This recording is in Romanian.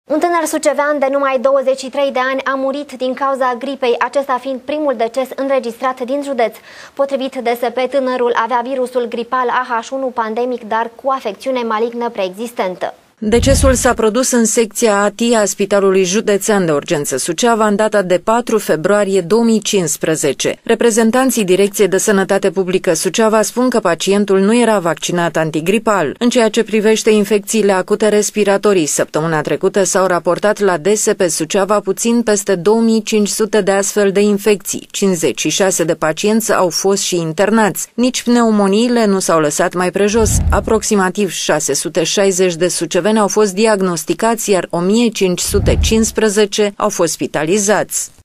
Un tânăr sucevean de numai 23 de ani a murit din cauza gripei, acesta fiind primul deces înregistrat din județ. Potrivit DSP, tânărul avea virusul gripal AH1 pandemic, dar cu afecțiune malignă preexistentă. Decesul s-a produs în secția ATI a Spitalului Județean de Urgență Suceava în data de 4 februarie 2015. Reprezentanții Direcției de Sănătate Publică Suceava spun că pacientul nu era vaccinat antigripal. În ceea ce privește infecțiile acute respiratorii, săptămâna trecută s-au raportat la DSP Suceava puțin peste 2500 de astfel de infecții. 56 de pacienți au fost și internați. Nici pneumoniile nu s-au lăsat mai prejos. Aproximativ 660 de suceveni au fost diagnosticați, iar 1515 au fost spitalizați.